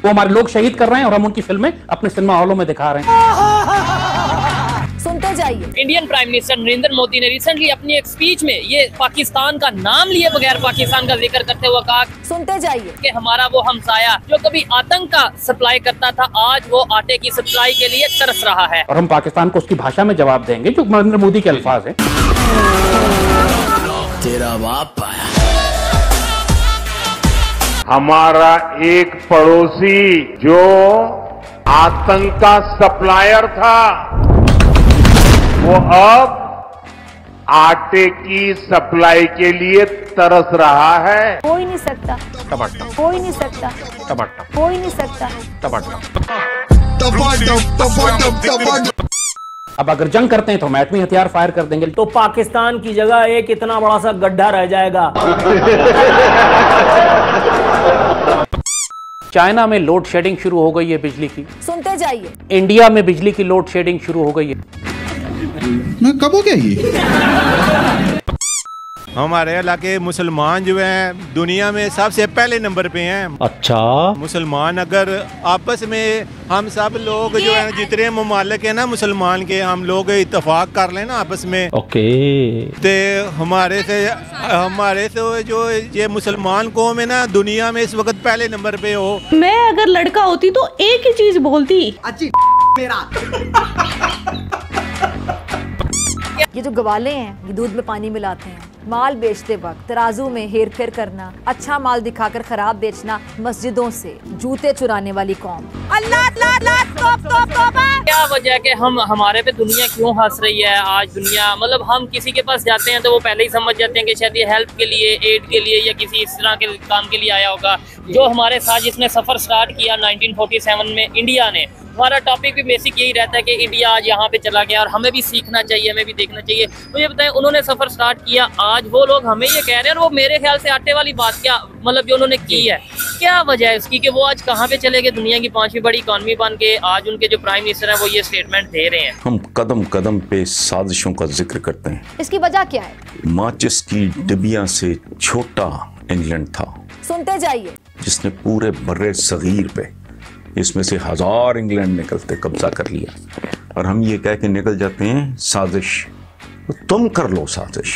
वो हमारे लोग शहीद कर रहे हैं और हम उनकी फिल्में अपने सिनेमा हॉलों में दिखा रहे हैं। सुनते जाइए। Indian prime minister Narendra Modi ने रिसेंटली अपनी एक स्पीच में ये पाकिस्तान का नाम लिए बगैर पाकिस्तान का जिक्र करते हुए कहा, सुनते जाइए, कि हमारा वो हमसाया जो कभी आतंक का सप्लाई करता था आज वो आटे की सप्लाई के लिए तरस रहा है। और हम पाकिस्तान को उसकी भाषा में जवाब देंगे जो नरेंद्र मोदी के अल्फाज हैं। तेरा बाप आया। हमारा एक पड़ोसी जो आतंक का सप्लायर था वो अब आटे की सप्लाई के लिए तरस रहा है। कोई नहीं सकता, कोई नहीं सकता, कोई नहीं सकता। अब अगर जंग करते हैं तो हम एटमी हथियार फायर कर देंगे तो पाकिस्तान की जगह एक इतना बड़ा सा गड्ढा रह जाएगा। चाइना में लोड शेडिंग शुरू हो गई है बिजली की। सुनते जाइए। इंडिया में बिजली की लोड शेडिंग शुरू हो गई है। मैं कब हो गया ये? हमारे इलाके मुसलमान जो हैं दुनिया में सबसे पहले नंबर पे हैं। अच्छा, मुसलमान अगर आपस में हम सब लोग जो है जितने ममालिक हैं ना मुसलमान के, हम लोग इत्तेफाक कर लें ना आपस में, ओके, ते हमारे से जो ये मुसलमान कौम है ना दुनिया में इस वक्त पहले नंबर पे हो। मैं अगर लड़का होती तो एक ही चीज बोलती, मेरा ये जो गवाले हैं ये दूध में पानी मिलाते हैं। माल बेचते वक्त तराजू में हेर फेर करना, अच्छा माल दिखाकर खराब बेचना, मस्जिदों से जूते चुराने वाली कौम। अल्लाह क्या वजह है कि हम हमारे पे दुनिया क्यों हंस रही है आज दुनिया, मतलब हम किसी के पास जाते हैं तो वो पहले ही समझ जाते हैं कि शायद ये हेल्प के लिए, एड के लिए या किसी इस तरह के काम के लिए आया होगा। जो हमारे साथ जिसने सफर स्टार्ट किया 1947 में इंडिया ने, हमारा टॉपिक भी बेसिक यही रहता है कि इंडिया आज यहाँ पे चला गया और हमें भी सीखना चाहिए, हमें भी देखना चाहिए। मुझे बताएं उन्होंने सफर स्टार्ट किया, आज वो लोग हमें ये कह रहे हैं और वो मेरे ख्याल से आटे वाली बात क्या मतलब जो उन्होंने की है, क्या वजह है उसकी कि वो आज कहाँ पे चले गए, दुनिया की 5वीं बड़ी इकॉनमी बन के आज उनके जो प्राइम मिनिस्टर है वो ये स्टेटमेंट दे रहे हैं। हम कदम कदम पे साजिशों का जिक्र करते हैं। इसकी वजह क्या है? माचिस की डिबिया से छोटा इंग्लैंड था। सुनते जाइए। जिसने पूरे बर्रे सगीर पे इसमें से 1000 इंग्लैंड निकलते कब्जा कर लिया और हम ये कह के निकल जाते हैं साजिश, तो तुम कर लो साजिश।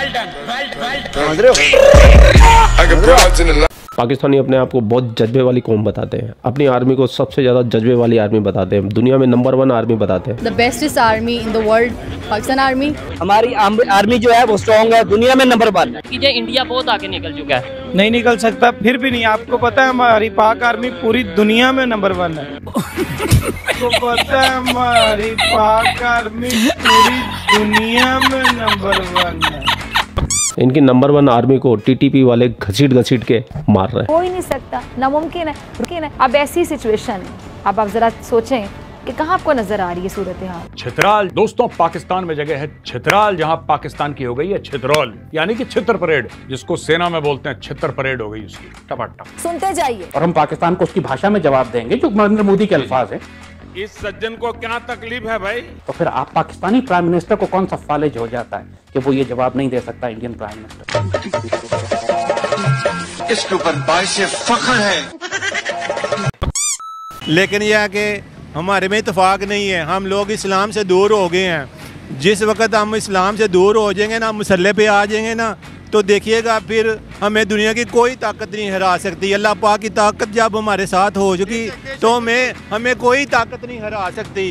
पाकिस्तानी अपने आप को बहुत जज्बे वाली कौम बताते हैं, अपनी आर्मी को सबसे ज्यादा जज्बे वाली आर्मी बताते हैं, दुनिया में नंबर 1 आर्मी बताते हैं। The bestest army in the world, Pakistan army. हमारी आर्मी जो है वो स्ट्रॉन्ग है, दुनिया में नंबर 1 है। कि इंडिया बहुत आगे निकल चुका है। नहीं निकल सकता, फिर भी नहीं। आपको पता है हमारी पाक आर्मी पूरी दुनिया में नंबर 1 है। आपको पता है हमारी पाक आर्मी पूरी दुनिया में नंबर 1 है। इनकी नंबर 1 आर्मी को टीटीपी वाले घसीट के मार रहे हैं। कोई नहीं सकता, नामुमकिन है। अब ऐसी सिचुएशन है, अब आप जरा सोचें कि कहाँ आपको नजर आ रही है सूरत हाल। छितराल दोस्तों, पाकिस्तान में जगह है छितराल जहां पाकिस्तान की हो गई है छितरौल, यानी कि छितर परेड, जिसको सेना में बोलते हैं छितर परेड हो गई उसकी। टपाटप। सुनते जाइए। और हम पाकिस्तान को उसकी भाषा में जवाब देंगे जो नरेंद्र मोदी के अल्फाज हैं। इस सज्जन को क्या तकलीफ है भाई? तो फिर आप पाकिस्तानी प्राइम मिनिस्टर को कौन सा फालिज हो जाता है कि वो ये जवाब नहीं दे सकता इंडियन प्राइम मिनिस्टर। इसके ऊपर बाइश फख्र है। लेकिन यह है कि हमारे में इत्तेफाक नहीं है, हम लोग इस्लाम से दूर हो गए हैं। जिस वक्त हम इस्लाम से दूर हो जाएंगे ना, मसले पे आ जाएंगे ना, तो देखिएगा फिर हमें दुनिया की कोई ताकत नहीं हरा सकती। अल्लाह पाक की ताकत जब हमारे साथ हो चुकी तो हमें कोई ताकत नहीं हरा सकती।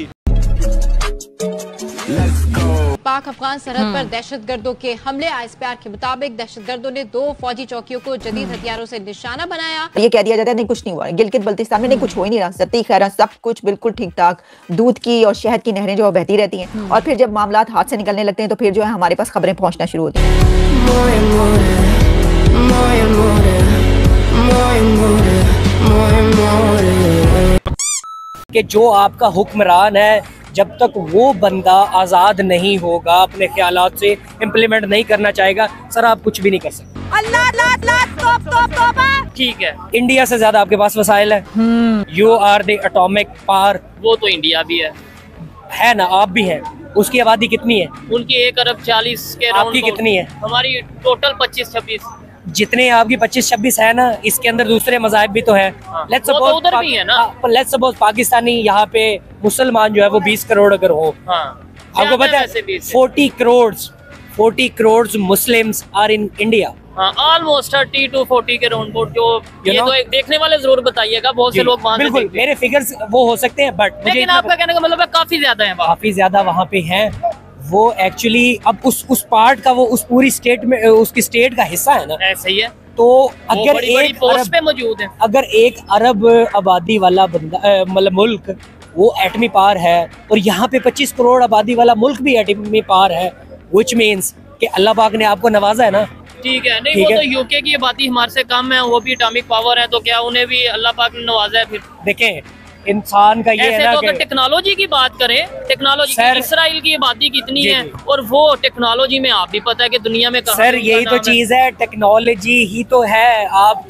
पाक अफगान सरहद पर दहशतगर्दों के हमले। ISPR के मुताबिक दहशतगर्दों ने 2 फौजी चौकियों को जदीद हथियारों से निशाना बनाया। ये कह दिया जाता है नहीं कुछ नहीं हुआ, गिलगित बल्तिस्तान में नहीं कुछ हो ही नहीं रहा, सती खैरा सब कुछ बिल्कुल ठीक ठाक, दूध की और शहद की नहरें जो बहती रहती हैं। और फिर जब मामला हाथ से निकलने लगते हैं तो फिर जो है हमारे पास खबरें पहुंचना शुरू होती हैं कि जो आपका हुक्मरान है जब तक वो बंदा आज़ाद नहीं होगा, अपने ख्यालात से इम्प्लीमेंट नहीं करना चाहेगा, सर आप कुछ भी नहीं कर सकते। ठीक है, इंडिया से ज्यादा आपके पास वसाइल है। You are the atomic power, वो तो इंडिया भी है ना, आप भी हैं। उसकी आबादी कितनी है? उनकी 1 अरब 40 के। आपकी कितनी है? हमारी टोटल 25-26। जितने आपकी 25-26 है ना, इसके अंदर दूसरे मज़ाहिब भी तो है। लेट्स सपोज उधर भी है ना। लेट्स सपोज पाकिस्तानी यहाँ पे मुसलमान जो है वो 20 करोड़ अगर हो, आपको पता है 40 crore Muslims are in India. Almost 30 to 40 के राउंड जो ये तो एक देखने वाले जरूर बताइएगा, बहुत से लोग बिल्कुल मेरे फिगर्स वो हो सकते हैं, बट लेकिन आपका कहने का मतलब है काफी ज्यादा है, काफी ज्यादा वहाँ पे है। वो एक्चुअली अब उस पार्ट का वो उस पूरी स्टेट में उसकी स्टेट का हिस्सा है ना, सही है। तो अगर बड़ी बड़ी पोस्ट पे मौजूद है, अगर 1 अरब आबादी वाला बंदा मतलब मुल्क वो एटमी पावर है, और यहाँ पे 25 करोड़ आबादी वाला मुल्क भी एटमी पावर है, व्हिच मींस कि अल्लाह पाक ने आपको नवाजा है ना। ठीक है, नहीं वो तो यूके की आबादी हमारे से कम है, वो भी एटॉमिक पावर है, तो क्या उन्हें भी अल्लाह पाक ने नवाजा है? फिर देखें इंसान का ये है ना, तो अगर टेक्नोलॉजी की बात करें, टेक्नोलॉजी इसराइल की आबादी कितनी है, और वो टेक्नोलॉजी में आप भी पता है कि दुनिया में कहाँ सर यही तो चीज है, टेक्नोलॉजी ही तो है।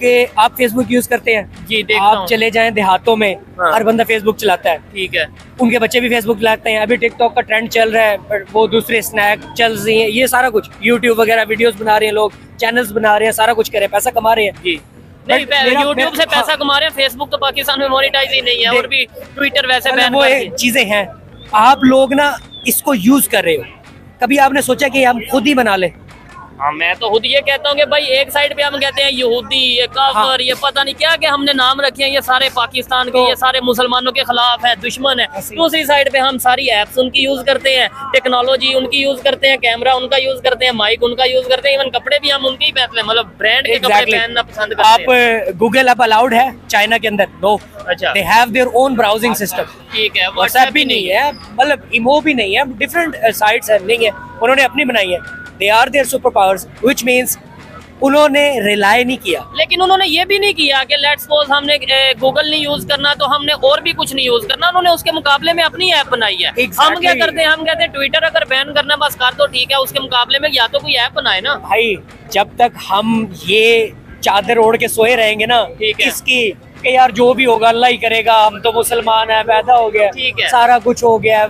आप फेसबुक यूज करते हैं जी, आप चले जाएं देहातों में, हर बंदा फेसबुक चलाता है, ठीक है, उनके बच्चे भी फेसबुक चलाते हैं। अभी टिकटॉक का ट्रेंड चल रहा है, वो दूसरे स्नैक चल रही है, ये सारा कुछ यूट्यूब वगैरह वीडियोस बना रहे हैं लोग, चैनल्स बना रहे हैं, सारा कुछ कर रहे हैं, पैसा कमा रहे हैं जी। नहीं, यूट्यूब से पैसा कमा रहे हैं, फेसबुक तो पाकिस्तान में मोनेटाइज ही नहीं है, और भी ट्विटर वैसे बैन वो चीजें हैं। आप लोग ना इसको यूज कर रहे हो, कभी आपने सोचा कि हम खुद ही बना ले? हाँ, मैं तो खुद ये कहता हूँ कि भाई एक साइड पे हम कहते हैं यहूदी, ये काफर, ये पता नहीं क्या क्या हमने नाम रखे हैं, ये सारे पाकिस्तान के, ये सारे मुसलमानों के खिलाफ है, दुश्मन है। दूसरी साइड पे हम सारी एप्स उनकी यूज करते हैं, टेक्नोलॉजी उनकी यूज करते हैं, कैमरा उनका यूज करते हैं, माइक उनका यूज करते हैं, इवन कपड़े भी हम उनके ही पहनते हैं, मतलब ब्रांड के कपड़े पहनना पसंद करते हैं। आप गूगल ऐप अलाउड है चाइना के अंदर? नो। अच्छा, they have their own browsing system. ठीक है, व्हाट्सएप भी नहीं है, मतलब इमो भी नहीं है, डिफरेंट साइट्स है, नहीं है, उन्होंने अपनी बनाई है। They are their superpowers, which means उन्होंने रिलाई नहीं किया। लेकिन उन्होंने ये भी नहीं किया कि लेट्स सपोज हमने गूगल नहीं यूज करना तो हमने और भी कुछ नहीं यूज करना, उन्होंने उसके मुकाबले में अपनी ऐप बनाई है। हम क्या करते हैं, हम कहते हैं ट्विटर अगर बैन करना बस कर दो, ठीक है, उसके मुकाबले में या तो कोई ऐप बनाए ना। भाई जब तक हम ये चादर ओढ़ के सोए रहेंगे ना इसकी कि यार जो भी होगा अल्लाह ही करेगा, हम तो मुसलमान है, पैदा हो गया, सारा कुछ हो गया,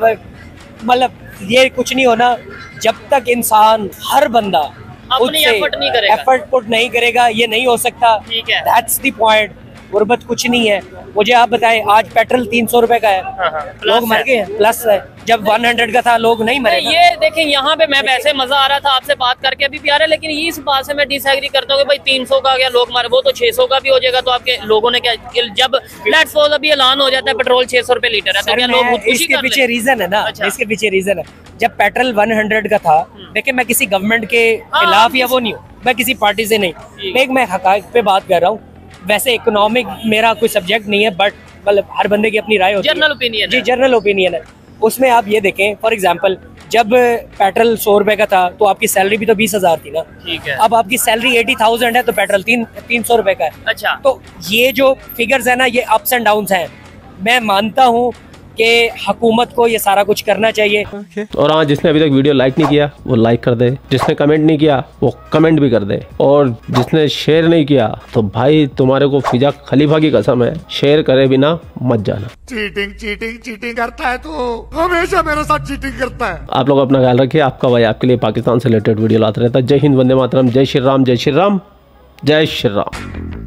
मतलब ये कुछ नहीं होना जब तक इंसान हर बंदा अपनी एफर्ट पुट नहीं करेगा, ये नहीं हो सकता। That's the point. गुर्बत कुछ नहीं है। मुझे आप बताएं, आज पेट्रोल 300 रुपए का है, लोग मर गए हैं, प्लस है, जब 100 का था लोग नहीं मरे। ये देखें यहाँ पे मैं वैसे मजा आ रहा था आपसे बात करके, अभी प्यारे, लेकिन इस बात से मैं डिसएग्री करता हूँ कि भाई 300 का गया लोग मरे, वो तो 600 का भी हो जाएगा, तो आपके लोगों ने क्या, जब लेट्स सपोज अभी ऐलान हो जाता है पेट्रोल 600 रुपए लीटर है, तो क्या लोग खुदकुशी इसके पीछे रीजन है ना, इसके पीछे रीजन है। जब पेट्रोल 100 का था, देखिए मैं किसी गवर्नमेंट के खिलाफ या वो नहीं हूँ, मैं किसी पार्टी से नहीं, मैं हकायक पे बात कर रहा हूँ। वैसे इकोनॉमिक मेरा कोई सब्जेक्ट नहीं है, बट मतलब हर बंदे की अपनी राय होती है, जनरल ओपिनियन जी, जनरल ओपिनियन है। उसमें आप ये देखें, फॉर एग्जांपल जब पेट्रोल 100 रुपए का था तो आपकी सैलरी भी तो 20,000 थी ना, ठीक है। अब आपकी सैलरी 80,000 है तो पेट्रोल 300 रुपए का है। अच्छा, तो ये जो फिगर्स है ना, ये अप्स एंड डाउन्स हैं। मैं मानता हूँ कि हुकूमत को ये सारा कुछ करना चाहिए। और हाँ, जिसने अभी तक वीडियो लाइक नहीं किया वो लाइक कर दे, जिसने कमेंट नहीं किया वो कमेंट भी कर दे, और जिसने शेयर नहीं किया तो भाई तुम्हारे को फिजा खलीफा की कसम है, शेयर करे बिना मत जाना। चीटिंग चीटिंग चीटिंग करता है तू, हमेशा मेरे साथ चीटिंग करता है। आप लोग अपना ख्याल रखिए। आपका भाई आपके लिए पाकिस्तान से रिलेटेड वीडियो लाता रहता है। जय हिंद, वंदे मातरम, जय श्री राम, जय श्री राम, जय श्री राम।